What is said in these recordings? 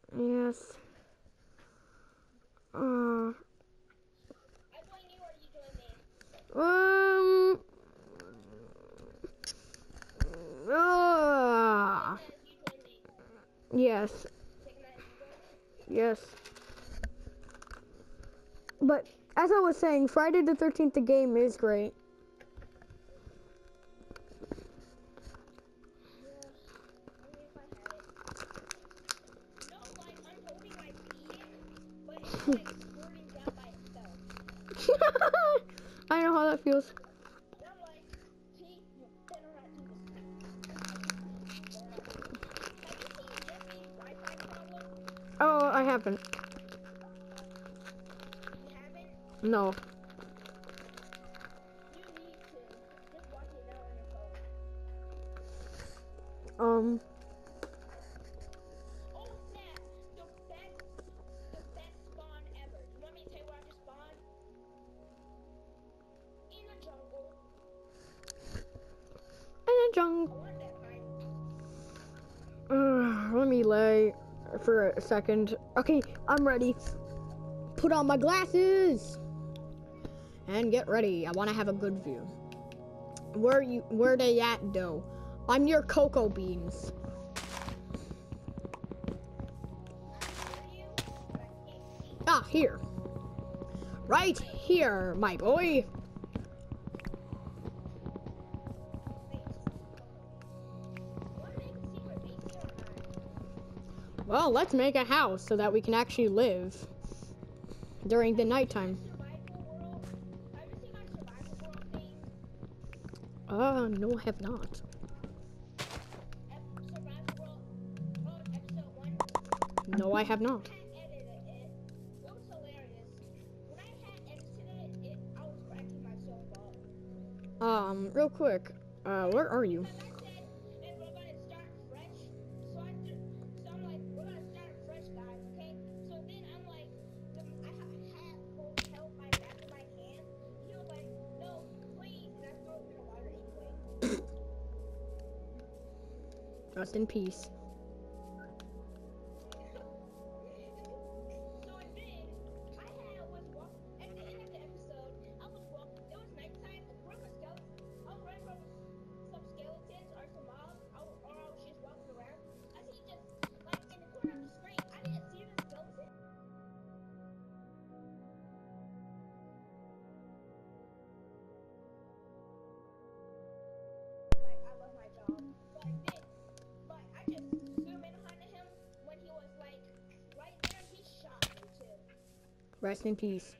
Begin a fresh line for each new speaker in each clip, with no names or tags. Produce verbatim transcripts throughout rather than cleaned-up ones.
Yes. Uh. Um. Uh, yes. Yes. But as I was saying, Friday the thirteenth, the game is great. I know how that feels. Oh, I haven't. No. Um. In a jungle. Uh, let me lay for a second. Okay, I'm ready. Put on my glasses and get ready. I want to have a good view. Where you? Where they at, though? I'm near cocoa beans. Ah, here. Right here, my boy. Well, let's make a house so that we can actually live during the nighttime. Uh, no, I have not. No, I have not. Um, real quick, uh, where are you? Rest in peace. Rest in peace.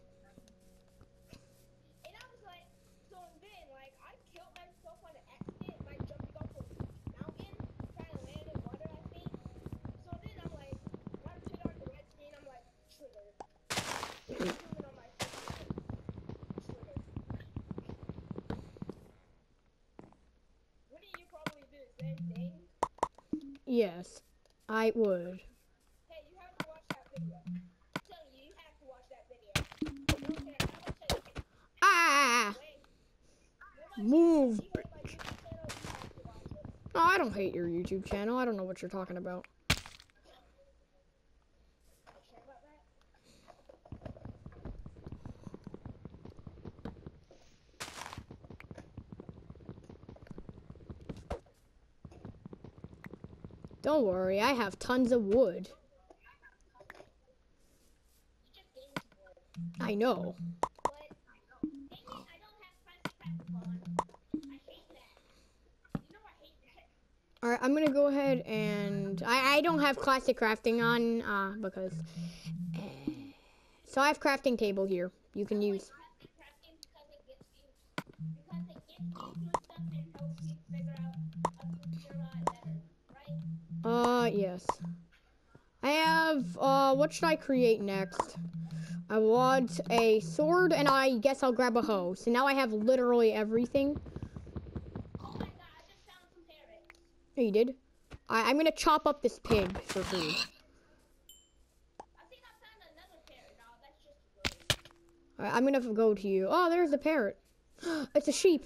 Yes, I would. Ah! Move. No, I don't hate your YouTube channel. I don't know what you're talking about. Don't worry, I have tons of wood. I know. Alright, I'm gonna go ahead and... I, I don't have classic crafting on, uh, because... Uh, so I have crafting table here. You can use... Uh, yes. I have, uh, what should I create next? I want a sword, and I guess I'll grab a hoe. So now I have literally everything. Oh you did? I, I'm gonna chop up this pig for food. Alright, I'm gonna go to you. Oh, there's the parrot. It's a sheep.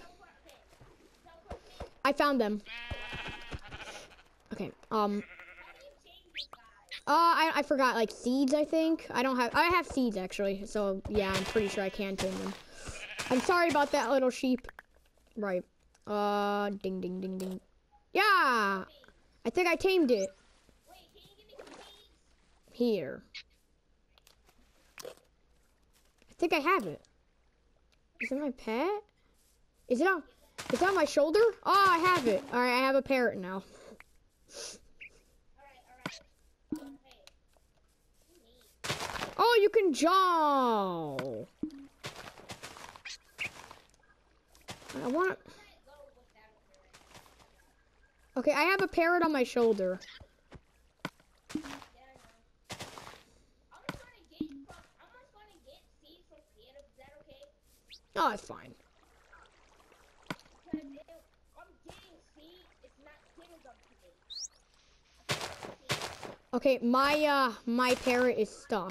I found them. Okay, um... Uh, I, I forgot, like, seeds, I think. I don't have, I have seeds, actually. So, yeah, I'm pretty sure I can tame them. I'm sorry about that, little sheep. Right. Uh, ding, ding, ding, ding. Yeah! I think I tamed it. Here. I think I have it. Is it my pet? Is it on, is it on my shoulder? Oh, I have it. All right, I have a parrot now. Oh, you can jump. I want. Okay, I have a parrot on my shoulder. Oh, it's fine. Okay, my uh, my parrot is stuck.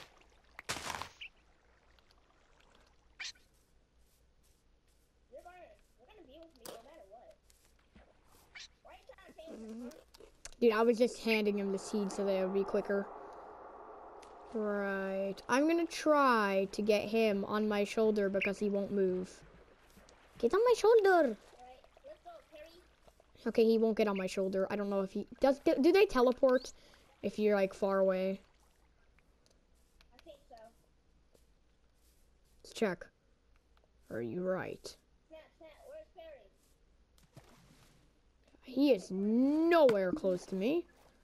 Dude, I was just handing him the seed so that it would be quicker. Right. I'm gonna try to get him on my shoulder because he won't move. Get on my shoulder. Okay, he won't get on my shoulder. I don't know if he does. Do, do they teleport if you're like far away?
I think so.
Let's check. Are you right?
Snap, snap, where's Perry?
He is nowhere close to me.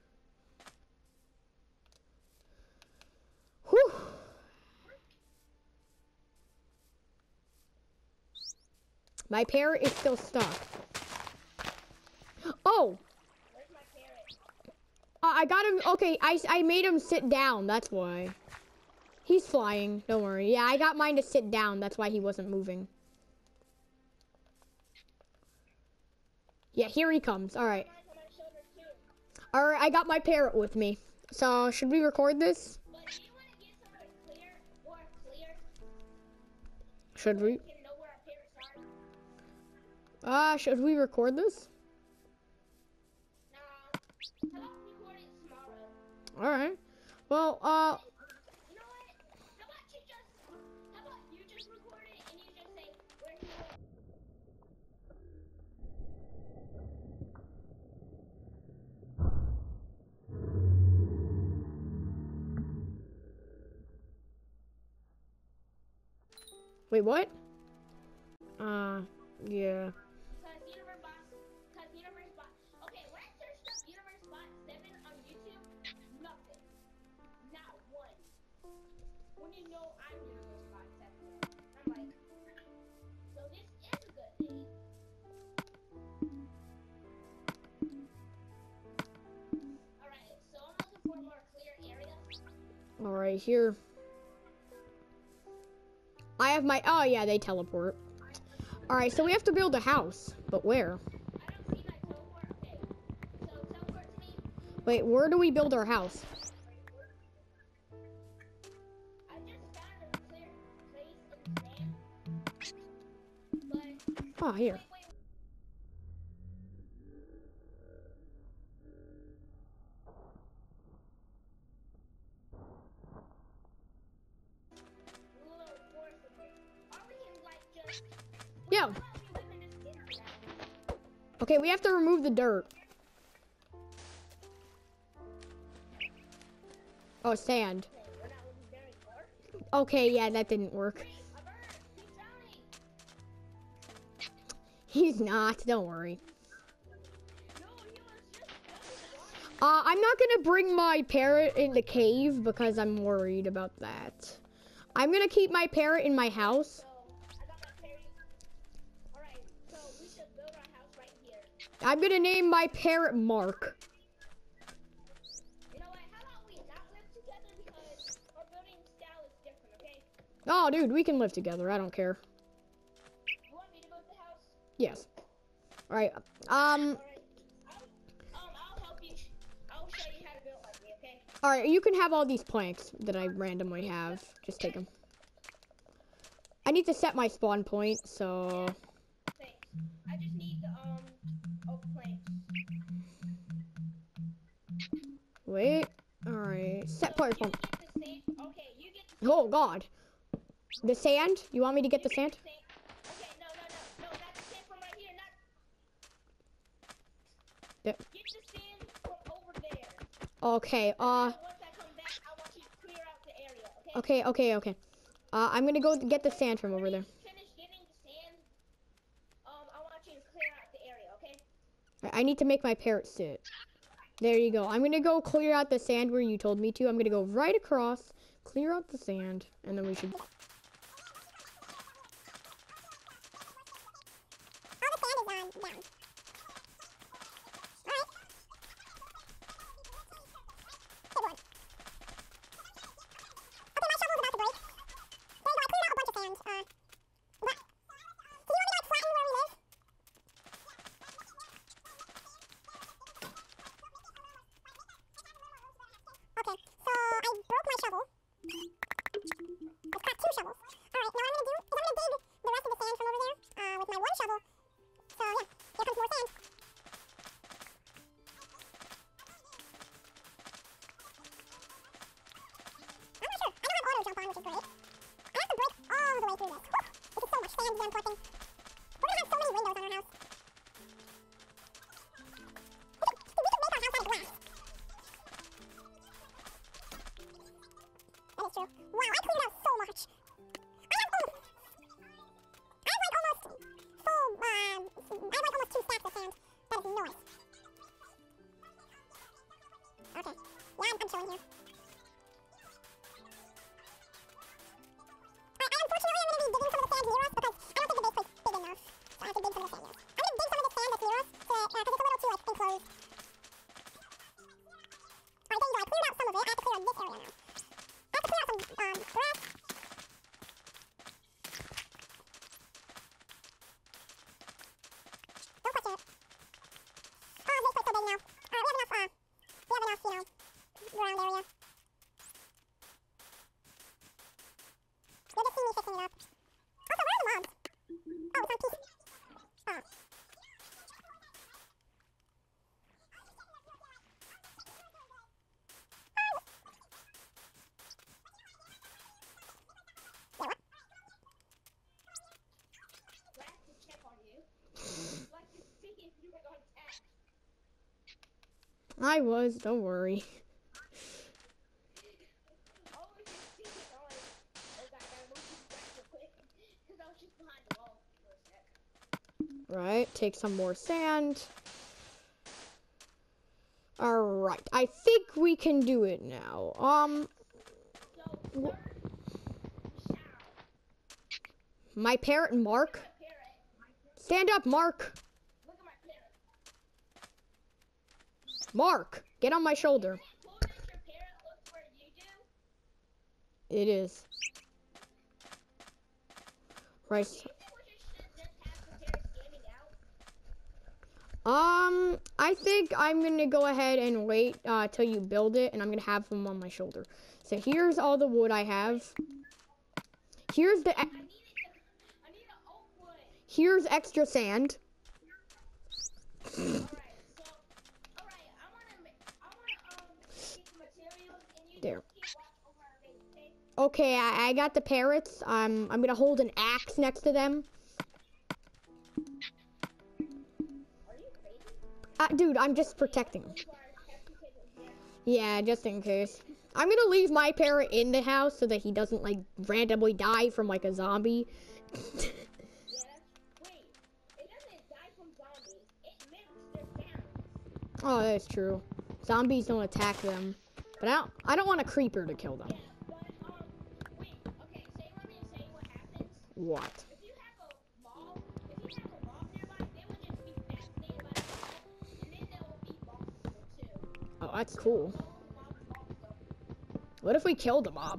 Whew. My parrot is still stuck. Oh!
Where's my parrot?
Uh, I got him. Okay, I, I made him sit down. That's why. He's flying. Don't worry. Yeah, I got mine to sit down. That's why he wasn't moving. Yeah, here he comes. All right.
Mine's on my shoulder too.
All right, I got my parrot with me. So, should we record this?
But do you want to get somewhere clear, more clear?
Should we?
You can know where our parrots are?
Uh, should we record this?
No. How about we record it tomorrow?
All right. Well, uh,
You know what? How about you just, how about you just record it and you just say where he was?
wait, what? Uh, yeah.
Because Universe Box, because Universe Box, okay, when I searched up Universe Box seven on YouTube, nothing. Not one. When you know I'm Universe Box seven. I'm like, so this is a good thing. Alright, so I'm looking for a more clear area.
All right, here. I have my, oh yeah, they teleport. All right, so we have to build a house, but where?
I don't see my teleport. Okay, so teleport to me.
Wait, where do we build our house?
I just found a clear place in sand. But,
Oh, here.
wait, wait. Little forest in here. Or we can like just.
Yeah.
How about we live in this city now?
Okay, we have to remove the dirt. Oh, sand.
Okay, we're not living very far.
Okay, yeah, that didn't work.
Wait, a bird. He's drowning.
He's not, don't worry.
No, he was just drowning.
Uh, I'm not gonna bring my parrot in the cave because I'm worried about that. I'm gonna keep my parrot in my house.
So, I got my parrot. Alright, so we should build our house right here.
I'm gonna name my parrot Mark.
You know what? How about we not live together because our building style is different, okay?
Oh, dude, we can live together. I don't care.
You want me to build the house?
Yes. All right. Um.
Alright. I'll, um, I'll help you. I'll show you how to build like me, okay?
All right. You can have all these planks that I randomly have. Just take them. I need to set my spawn point, so.
Thanks. I just need the, um, oak planks.
Wait. All set platform.
You get the sand. Okay, you get the
Oh God. The sand? You want me to get the sand?
sand. Okay, no, no, no, no, not the sand from right here. Not.
Yeah.
Get the sand from over there.
Okay. Uh.
Once I come back, I want you to clear out the area.
Okay.
Okay.
Okay. Okay. Uh, I'm gonna go get the sand from over there.
Finish getting the sand. Um, I want you to clear out the area. Okay.
I I need to make my parrot sit. There you go. I'm gonna go clear out the sand where you told me to. I'm gonna go right across, clear out the sand, and then we should. I was, don't worry. Right, take some more sand. Alright, I think we can do it now. Um, my parrot, Mark. Stand up, Mark. Mark, get on my shoulder. It is. Right. Um, I think I'm gonna go ahead and wait uh, till you build it, and I'm gonna have them on my shoulder. So here's all the wood I have. Here's the. E here's extra sand. There. Okay, I, I got the parrots. Um, I'm gonna hold an axe next to them. Uh, dude, I'm just protecting him. Yeah, just in case. I'm gonna leave my parrot in the house so that he doesn't like randomly die from like a zombie. Oh, that's true. Zombies don't attack them, but I don't. I don't want a creeper to kill them. What? Oh, that's cool. What if we kill the mob?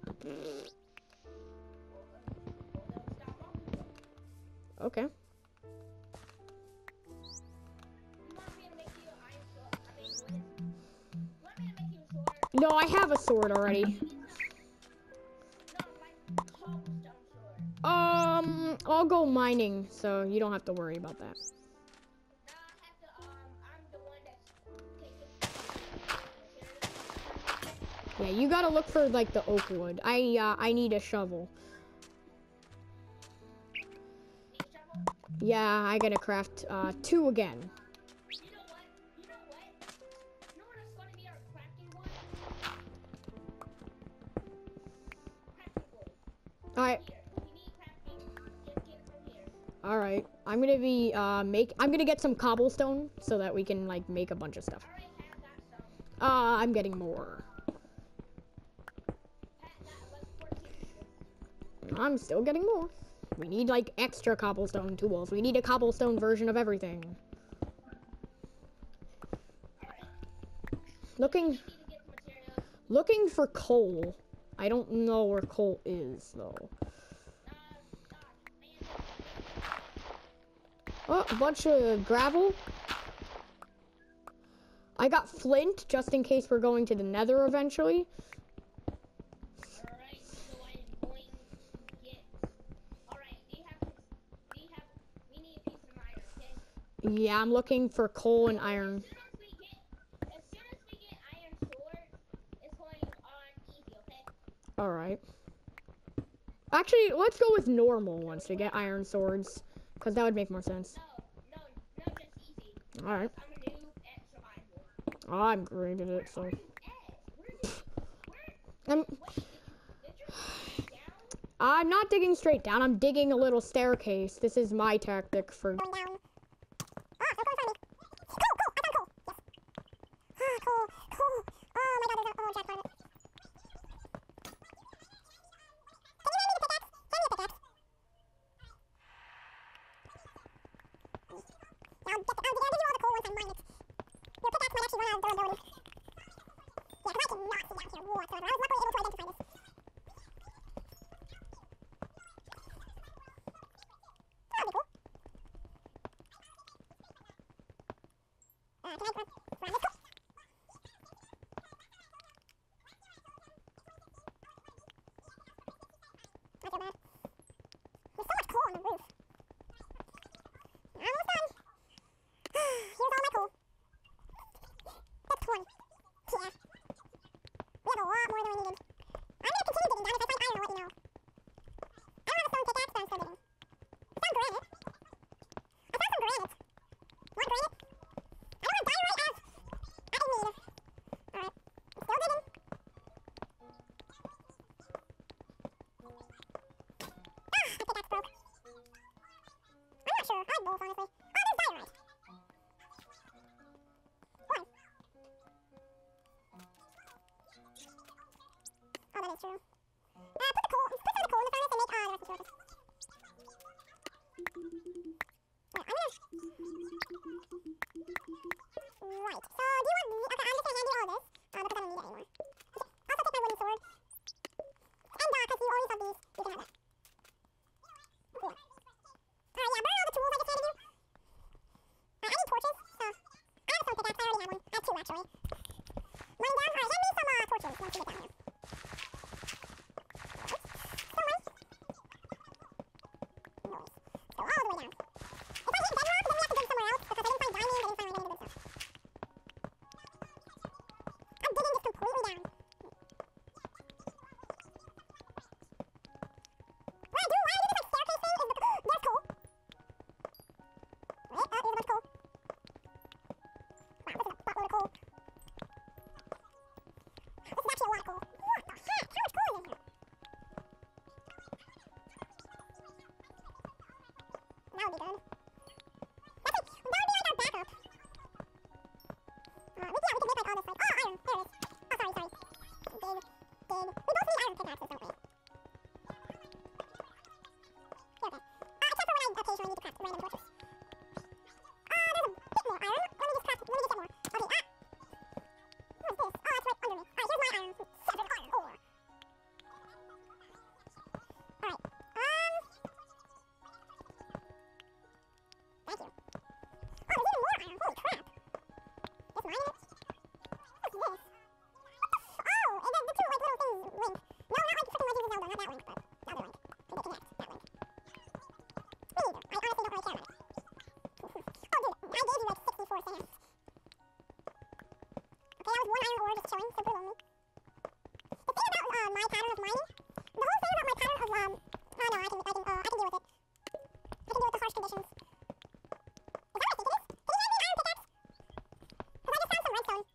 Okay. No, I have a sword already. Um, I'll go mining, so you don't have to worry about that. Yeah, you gotta look for like the oak wood. I uh, I need a shovel.
Need a shovel?
Yeah, I gotta craft uh, two again.
You know what? You know what? You know what is gonna be our crafting wood? Crafting wood.
All right,
Here. If you need crafting, just get it from here.
all right. I'm gonna be uh, make. I'm gonna get some cobblestone so that we can like make a bunch of stuff.
Alright, Pat got some.
Uh, I'm getting more.
Pat got like fourteen.
I'm still getting more. We need like extra cobblestone tools. We need a cobblestone version of everything.
Alright.
Looking,
You need to get the materials.
looking for coal. I don't know where coal is though.
Uh, gosh, man.
Oh, a bunch of gravel. I got flint just in case we're going to the nether eventually.
Alright, so I am going to get. Alright, do you have. Do you have. We need a piece of iron, okay?
Yeah, I'm looking for coal and iron.
As soon as we get. As soon as we get iron sword, it's going on easy, okay?
All right. Actually, let's go with normal ones to get iron swords, because that would make more sense.
No, no, no, just easy.
All right.
I'm a noob at survival.
Oh, I'm great at it, so.
Where's Ed? Where did. Where.
I'm,
Wait, did you dig down?
I'm not digging straight down. I'm digging a little staircase. This is my tactic for.
Going down. Ah, no coal in front of me. Cool, cool, I found coal. Yes. Ah, cool, cool. Oh my god, there's a oh, jack planet. Can you lend me the pickaxe? Hand me a pickaxe. I'll, get, I'll, I'll give you all the coal once I mine it. Your pickaxe might actually run out of durability. Yeah, because I cannot see out here whatsoever. I was luckily able to identify this. That'll be cool. Uh, can I grab, grab this coal? Not so bad. There's so much coal on the roof. I'm almost done. Here's all my coal. That's twenty. Yeah. We have a lot more than we needed. I'm gonna continue digging down. If I find iron, I'll let you know. I don't have a stone pickaxe, but I'm still digging. I found granite. I found some granite. Want granite? I don't have diorite as I need. Alright. I'm still digging. Ah, my pickaxe broke. I'm not sure. I like both, honestly. Oh, there's diorite. One. Oh, that is true. Uh, put the coal, put some of the coal in the furnace and make, ah, the rest is worthless. Right, I'm gonna... Right, so do you want me? Okay, I'm just gonna hand you all this, uh, because I don't need it anymore. Okay, also take my wooden sword. And, uh, because you always have these, you can have that. Cool. Alright, yeah, burn all the tools I just handed you. Uh, I need torches, so... I have a stone pickaxe, I already have one. I have two, actually. Mine down? Alright, hand me some, uh, torches once you get down here. Stone way. Noise. Go all the way down. If I hit bedrock, then we have to dig somewhere else, because I didn't find diamond, I didn't find like any of the good stuff. my pattern of mining. The whole thing about my pattern of, um, oh no, I can, I can, uh, I can deal with it. I can deal with the harsh conditions. Is that what I think it is? Can you hand me an iron pickaxe? Because I just found some redstone.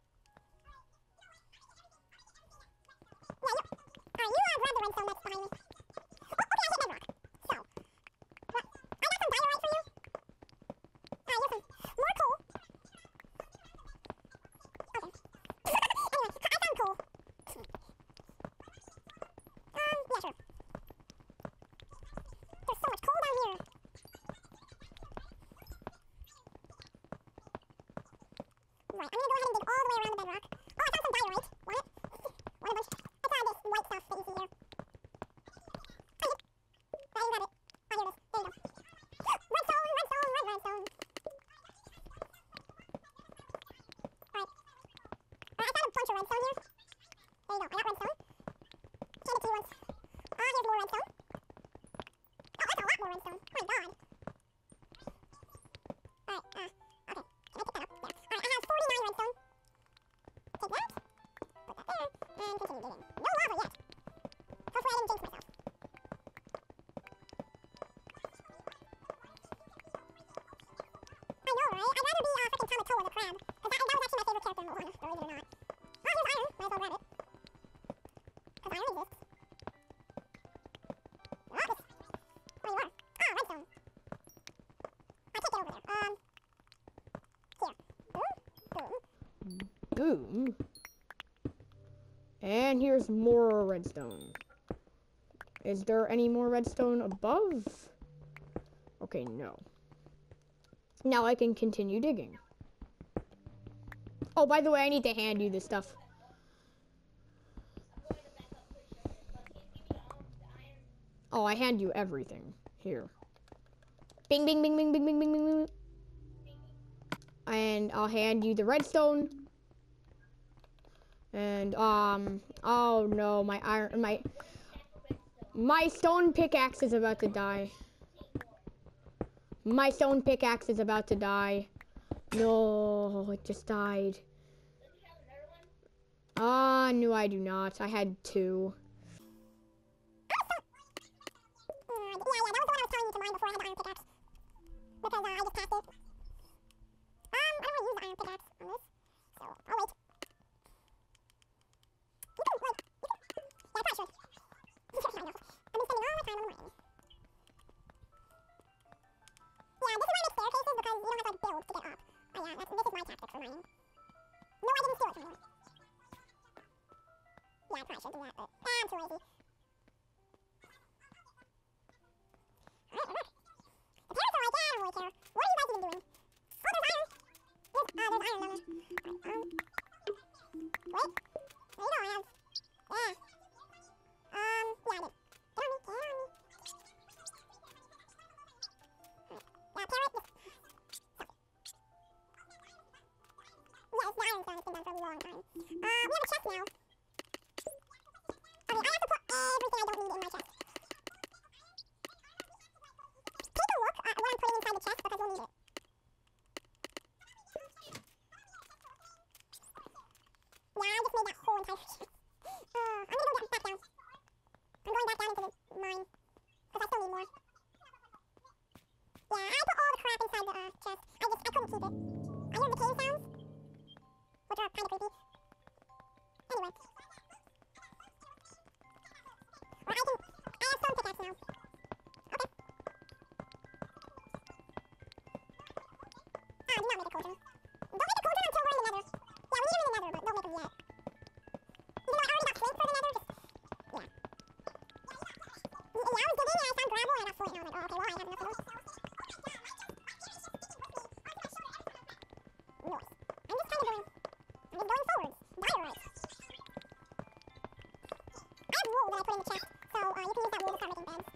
Yeah, you, uh, you, uh, grab the redstone that's behind me. Oh, okay, I hit bedrock. So, what? I got some diorite for you. Uh, here's some more coal. Okay. Anyway, I found coal. Um, yeah, sure. There's so much coal down here. Right, I'm gonna go ahead and dig all the way around the bedrock. Oh, I found some diorite. Want it? Want a bunch? It's all this white stuff that you see here. Oh, yep. There, you got it. Oh, here it is. There you go. Redstone, redstone, red redstone. Alright. Alright, I found a bunch of redstone here. There you go, I got redstone. Hand it to you once. Ah, here's more redstone. Oh, that's a lot more redstone. Oh my god. Alright, uh, okay. Can I pick that up? There. Alright, I have forty-nine redstone. Take that. Put that there. And continue digging. No lava yet. Hopefully I didn't jinx myself. I know, right? I'd rather be, uh, freaking Tamatoa the crab. Cause that, that was actually my favorite character in Moana, believe it or not. Oh, here's iron. Might as well grab it. Cause iron exists. Oh, this. Where you are? Oh, redstone. I can't get over there. Um. Here. Boom. Boom.
Boom. And here's more redstone. Is there any more redstone above? Okay, no. Now I can continue digging. Oh, by the way, I need to hand you this stuff.
I'm going to back up for sure. But can you give me um, the iron?
Oh, I hand you everything. Here. Bing, bing, bing, bing, bing, bing, bing, bing, bing. And I'll hand you the redstone. And, um, oh no, my iron, my, my stone pickaxe is about to die. My stone pickaxe is about to die. No, it just died.
Does he have another one?
Ah, no, I do not. I had two.
Uh, yeah, yeah, that was the one I was telling you to mine before I had the iron pickaxe. Because, uh, I just passed it. Um, I don't want to use the iron pickaxe on this. So, I'll wait. You can, like, you can, yeah, I probably should. I know. I've been spending all my time on the mining. Yeah, this is why I make staircases, because you don't have to, like, build to get up. Oh yeah, that's, this is my tactic for mining. No, I didn't steal it from you. Yeah, I probably should do that, but, ah, I'm too lazy. Alright, look. The parents are like, yeah, I don't really care. What are you guys even doing? Oh, there's iron. There's, uh, there's iron down there. Alright, um. Wait. There you go, I have. Yeah. Um, yeah, I did. Get on me, get on me. Alright. Yeah, parrot, just. Stop it. Yes, the iron's done. It's been done for a long time. Uh, we have a chest now. Okay, I have to put everything I don't need in my chest. Take a look at what I'm putting inside the chest because we'll need it. Yeah, I just made that whole entire chest. Uh, I'm gonna go get back down. I'm going back down into the mine because I still need more. Yeah, I put all the crap inside the uh, chest. I just I couldn't keep it. I hear decaying sounds, which are kind of creepy. Anyway. Well, I can. I have stone pickaxe now. Okay. Ah, do not make a cauldron. Don't make a cauldron until we're in the nether. Yeah, we need them in the nether, but don't make them yet. Even though I already got flint for the nether, just. Yeah. Yeah, I was digging and I found gravel and I got flint and I was like, oh, okay, well, I have enough of those. Nice. I'm just kind of going. I'm just going forwards. Diorite. I have wool that I put in the chest, so uh, you can use that wool to start making beds.